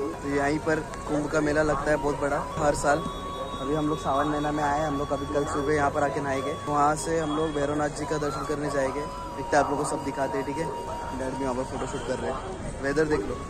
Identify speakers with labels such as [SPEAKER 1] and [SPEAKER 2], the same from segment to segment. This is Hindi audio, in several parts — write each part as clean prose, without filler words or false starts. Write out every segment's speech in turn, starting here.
[SPEAKER 1] यहीं पर कुंभ का मेला लगता है बहुत बड़ा हर साल। अभी हम लोग सावन महीना में आए, हम लोग अभी कल सुबह यहाँ पर आके नहाएंगे। वहाँ से हम लोग भैरवनाथ जी का दर्शन करने जाएंगे। दिखता है आप लोगों को, सब दिखाते हैं, ठीक है। डैड भी वहाँ पर फोटोशूट कर रहे हैं। वेदर देख लो।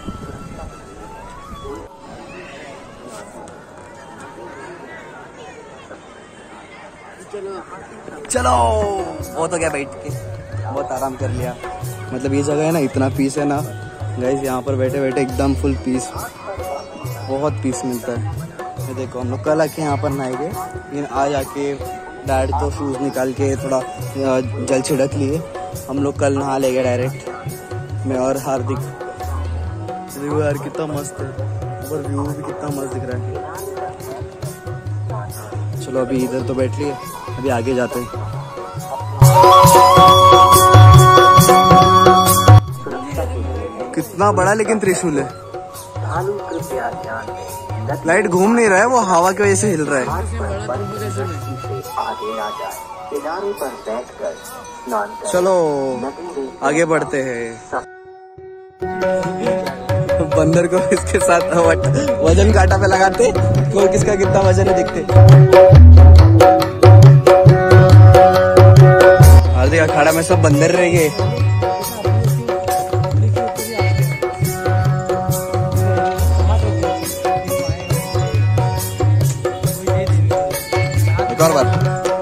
[SPEAKER 1] चलो बहुत हो गया बैठ के, बहुत आराम कर लिया। मतलब ये जगह है ना, इतना पीस है ना गाइस, यहाँ पर बैठे बैठे एकदम फुल पीस, बहुत पीस मिलता है। ये देखो हम लोग कल आके यहाँ पर नहाएंगे, लेकिन आज आके डैड तो शूज़ निकाल के थोड़ा जल छिड़क लिए। हम लोग कल नहा लेंगे डायरेक्ट, मैं और हार्दिक। देखो यार कितना मस्त है, ऊपर व्यू भी कितना मस्त दिख रहा है। चलो अभी इधर तो बैठ लिए, अभी आगे जाते हैं। कितना बड़ा लेकिन त्रिशूल है। लाइट घूम नहीं रहा है, वो हवा की वजह से हिल रहा है। चलो आगे बढ़ते हैं। बंदर को इसके साथ वजन कांटा पे लगाते, कोई किसका कितना वजन है दिखते। हार्दिक अखाड़ा में सब बंदर रहेंगे। एक और बार।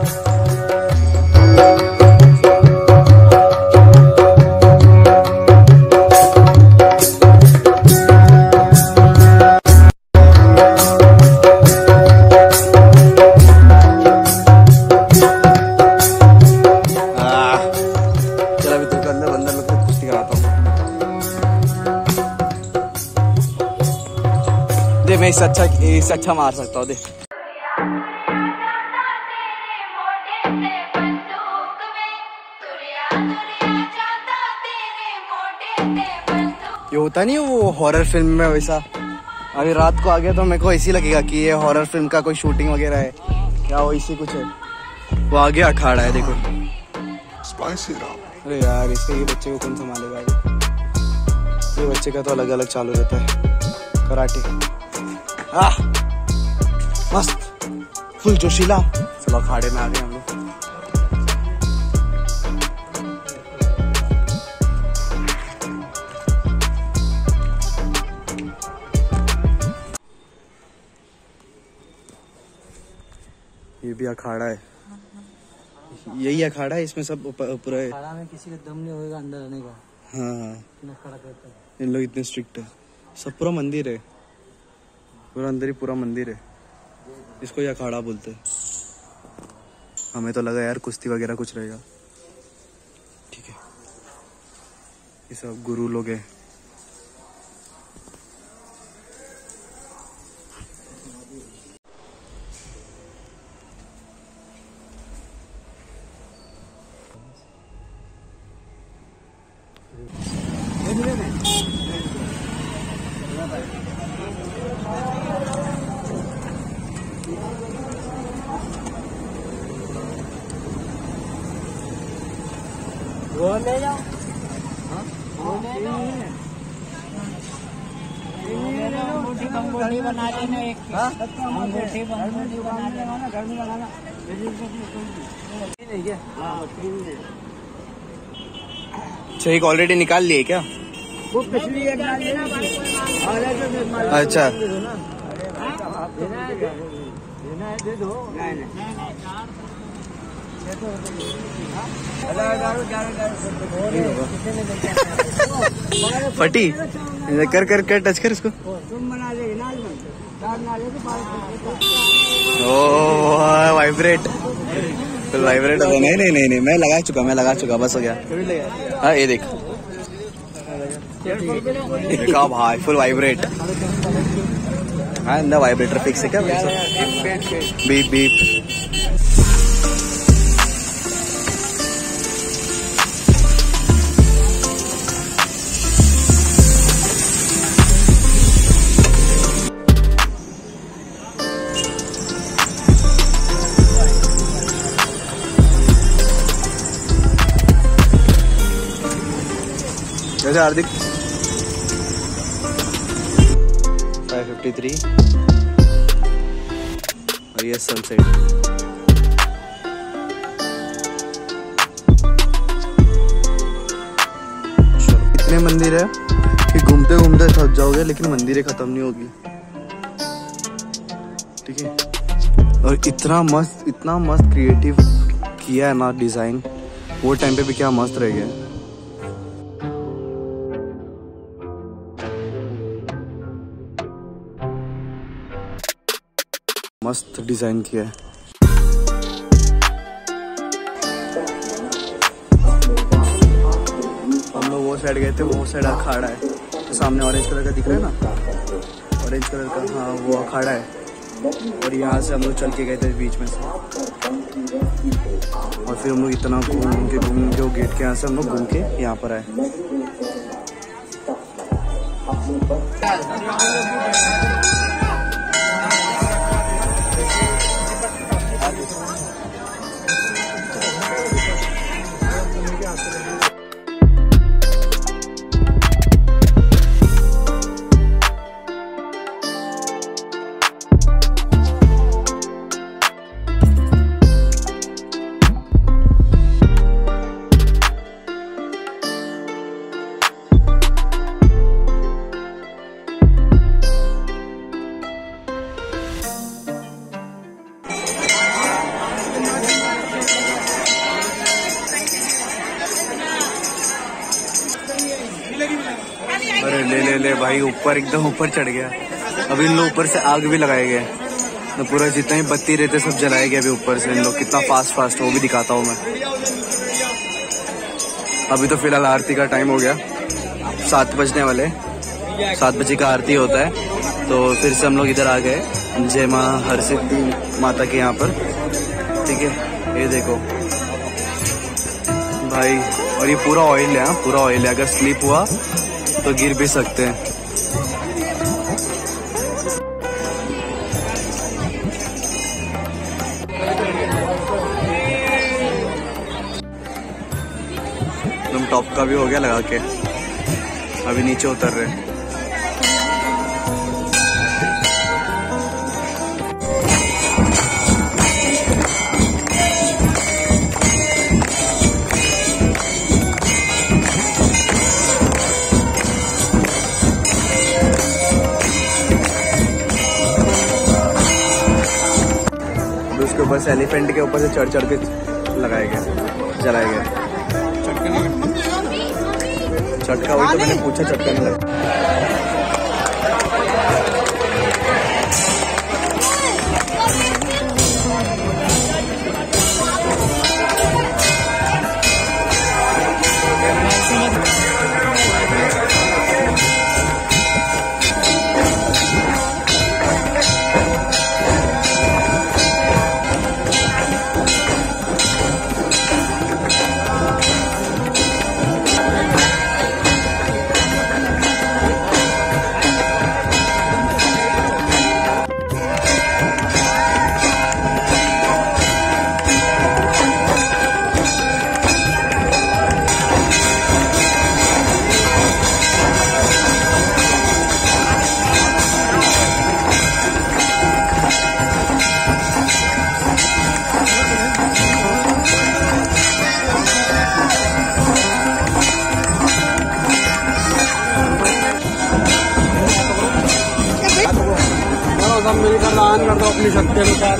[SPEAKER 1] मैं इससे अच्छा मार सकता हूँ। देख ये होता नहीं है वो हॉरर फिल्म में वैसा। अभी रात को आ गया तो मेरे को ऐसी लगेगा कि ये हॉरर फिल्म का कोई शूटिंग वगैरह है क्या, वो इसी कुछ है। वो आगे अखाड़ा है देखो। अरे यार इसके ये बच्चे को कौन संभालेगा? ये बच्चे का तो अलग अलग चालू रहता है कराटे। मस्त फुल जोशीला। चलो अखाड़े में आ गए हम लोग। ये भी अखाड़ा है, यही अखाड़ा है, इसमें सब पूरा है। अखाड़ा में किसी का दम नहीं होगा अंदर आने का। हाँ अखाड़ा करता है। इन लोग इतने स्ट्रिक्ट है। सब पूरा मंदिर है, पूरा अंदर ही पूरा मंदिर है। इसको ये अखाड़ा बोलते हैं। हमें तो लगा यार कुश्ती वगैरह कुछ रहेगा। ठीक है, ये सब गुरु लोग हैं। वो ले जाओ, वो ले जाओ, अंगूठी बंगूठी बना लेना एक। अंगूठी बंगूठी बना लेना ना, घर में लगाना। अच्छा एक ऑलरेडी निकाल लिए क्या? वो पिछली एक डाल लेना। अच्छा दे दो। फटी कर कर कर टच कर इसको। ओ वाइब्रेट, फुल वाइब्रेट होता है। नहीं नहीं नहीं नहीं, मैं लगा चुका बस हो गया। हाँ ये देख, देखा भाई फुल वाइब्रेट। हाँ अंदर वाइब्रेटर फिक्स है क्या? Beep beep. कैसे हार्दिक? 5:53 और ये सनसेट। इतने मंदिर है कि घूमते घूमते थक जाओगे लेकिन मंदिरें खत्म नहीं होगी। ठीक है, और इतना मस्त क्रिएटिव किया है ना डिजाइन, वो टाइम पे भी क्या मस्त रह गया। मस्त डिजाइन किया है। हम लोग वो साइड गए थे, वो साइड अखाड़ा है, तो सामने ऑरेंज कलर का दिख रहा है ना, ऑरेंज कलर का, हाँ वो अखाड़ा है। और यहाँ से हम लोग चल के गए थे बीच में से, और फिर हम लोग इतना घूम के वो गेट के यहाँ से हम लोग घूम के यहाँ पर आए। अरे ले भाई, ऊपर एकदम ऊपर चढ़ गया। अभी इन लोग ऊपर से आग भी लगाए गए, तो पूरा जितना ही बत्ती रहते सब जलाए गए अभी ऊपर से। इन लोग कितना फास्ट वो भी दिखाता हूँ मैं। अभी तो फिलहाल आरती का टाइम हो गया, 7 बजने वाले, 7 बजे का आरती होता है। तो फिर से हम लोग इधर आ गए जय माँ हरसिद्धि माता के यहाँ पर। ठीक है, ये देखो भाई, और ये पूरा ऑयल है, पूरा ऑयल है। अगर स्लिप हुआ तो गिर भी सकते हैं। एकदम टॉप का भी हो गया लगा के, अभी नीचे उतर रहे हैं। उसके ऊपर से एलिफेंट के ऊपर से चढ़ के लगाए गए, जलाए गए। चटका वही तो मैंने पूछा, चटका नहीं लगा। मिलकर दान कर दो अपनी शक्ति अनुसार।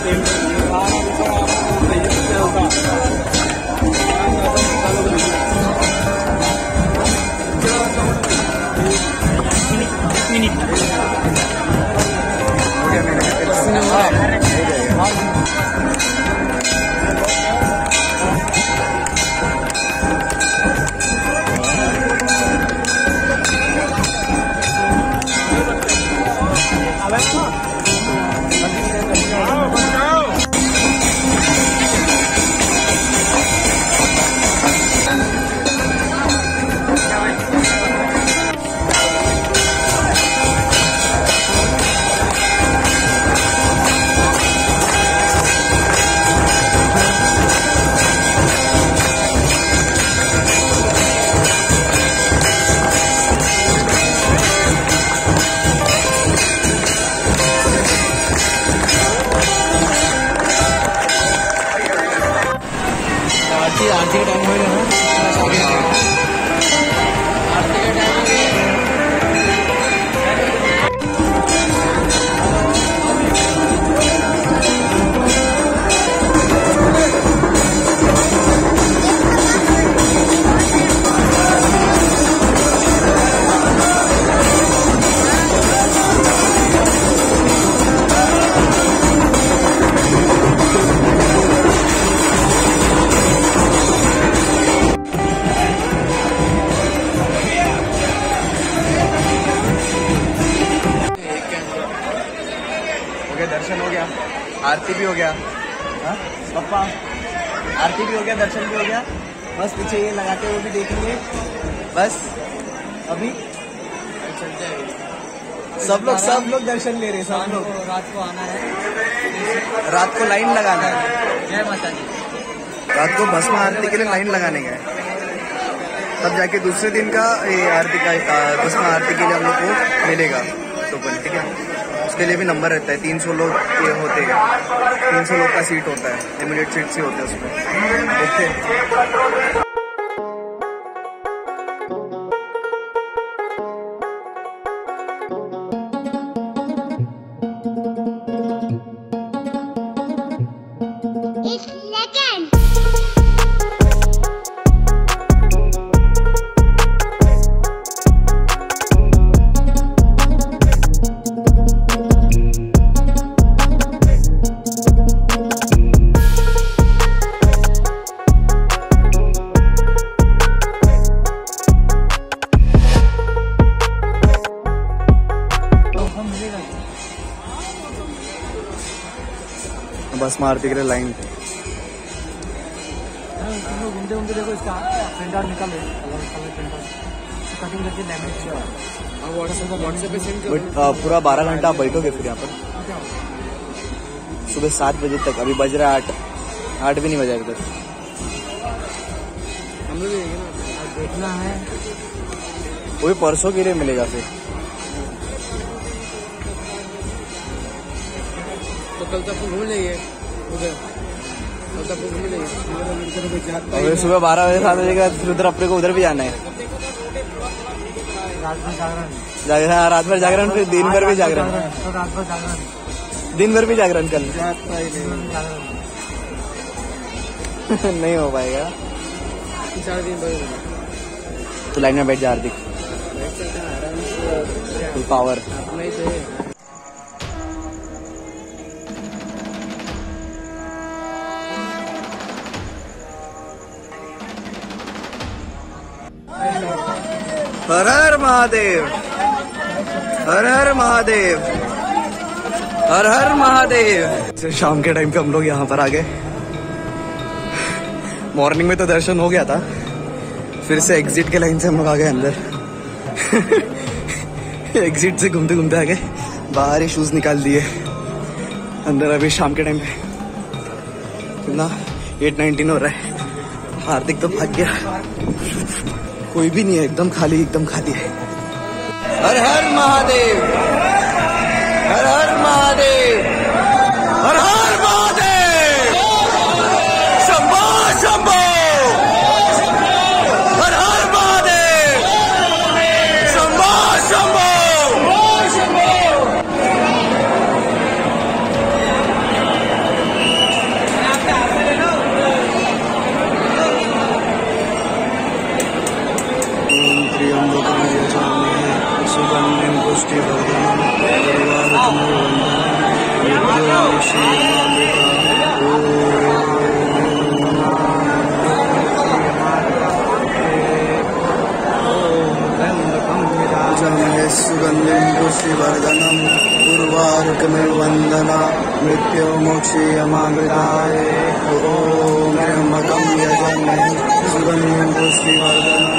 [SPEAKER 1] दर्शन हो गया, आरती भी हो गया। हाँ पप्पा, आरती भी हो गया, दर्शन भी हो गया। बस पीछे ये लगाते हुए भी देखेंगे। बस अभी सब लोग दर्शन ले रहे, सब लोग।
[SPEAKER 2] रात को आना है,
[SPEAKER 1] रात को लाइन लगाना है।
[SPEAKER 2] जय माता दी।
[SPEAKER 1] रात को भस्म आरती के लिए लाइन लगाने का है, तब जाके दूसरे दिन का ये आरती का भस्म आरती के लिए हम लोग को मिलेगा टोकन। ठीक है, उसके लिए भी नंबर रहता है। 300 लोग के होते हैं, 300 लोग का सीट होता है, लिमिटेड सीट से होता है उसमें। देखते हैं। बस मारती के लिए लाइन।
[SPEAKER 2] घूमते घूमते देखो इसका प्रिंटर निकल
[SPEAKER 1] पूरा 12 घंटा आप बैठोगे फिर यहाँ पर, सुबह 7 बजे तक। अभी बज रहा है 8 भी नहीं बजा अभी तक।
[SPEAKER 2] हम लोग देखना है,
[SPEAKER 1] वो भी परसों के लिए मिलेगा फिर।
[SPEAKER 2] तो कल तक घूम लेंगे उधर, कल तक घूम लेंगे।
[SPEAKER 1] सुबह 12 बजे 7 बजे का फिर उधर अपने को उधर भी जाना है।
[SPEAKER 2] रात भर जागरण,
[SPEAKER 1] रात भर जागरण, फिर दिन भर भी जागरण।
[SPEAKER 2] रात भर जागरण,
[SPEAKER 1] दिन भर भी जागरण कल नहीं हो पाएगा।
[SPEAKER 2] 4 दिन भर
[SPEAKER 1] तो लाइन में बैठ जा हार्दिक, फुल पावर। हर हर महादेव, हर हर महादेव, हर हर महादेव। शाम के टाइम पे हम लोग यहाँ पर आ गए। मॉर्निंग में तो दर्शन हो गया था, फिर से एग्जिट के लाइन से हम लोग आ गए अंदर। एग्जिट से घूमते घूमते आ गए, बाहर ही शूज निकाल दिए अंदर। अभी शाम के टाइम पे कितना 8:19 हो रहा है। हार्दिक तो भाग गया, कोई भी नहीं है, एकदम खाली, एकदम खाली है। हर हर महादेव, हर हर महादेव, हर हर महादेव, शंभो शंभो, हर हर महादेव, शंभो शंभो। सुगंधिं पुष्टिवर्धनम् उर्वारुकमिर्वन्दना मृत्यो मोक्षीयमामृताय। ॐ त्र्यम्बकं यजामहे सुगन्धिं पुष्टिवर्धनम्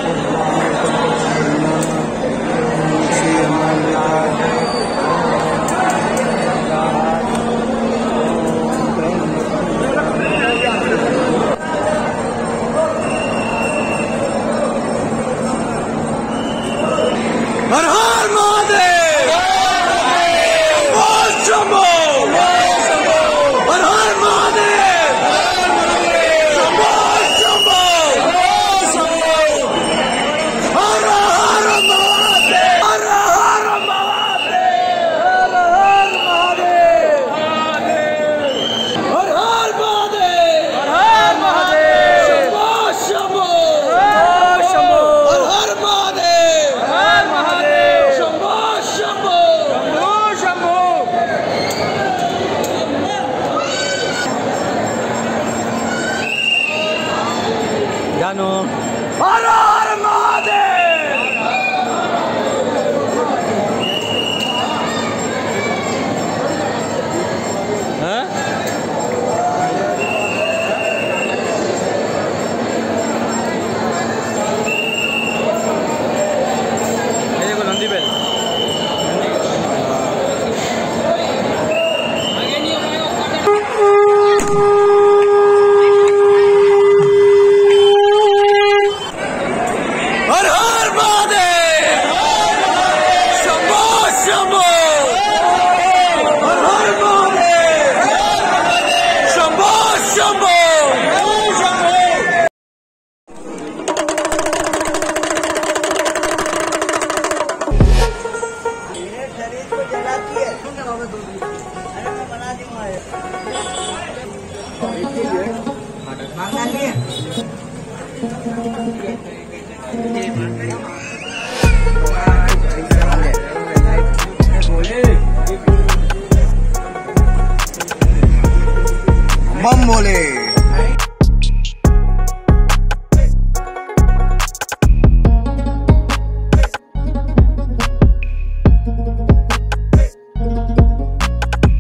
[SPEAKER 1] हर हर महादेव, शंभो हर हर महादेव, शंभो शंभो, हर हर महादेव, हर हर महादेव, हर हर महादेव, हर हर महादेव, शंभो शंभो, शंभो हर हर महादेव, हर महादेव, शंभो बम बोले।